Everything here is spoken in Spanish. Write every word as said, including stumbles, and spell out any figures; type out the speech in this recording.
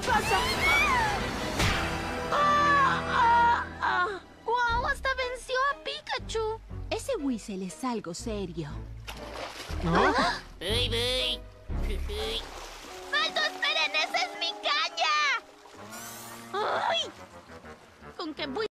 pasa? ¡Ah! ¡Ah! ¡Ah! ¡Guau! Hasta venció a Pikachu. Ese Weasel es algo serio. ¿No? ¡Uy, uy! ¡Alto, esperen! ¡Esa es mi caña! ¡Ay! ¿Con qué voy?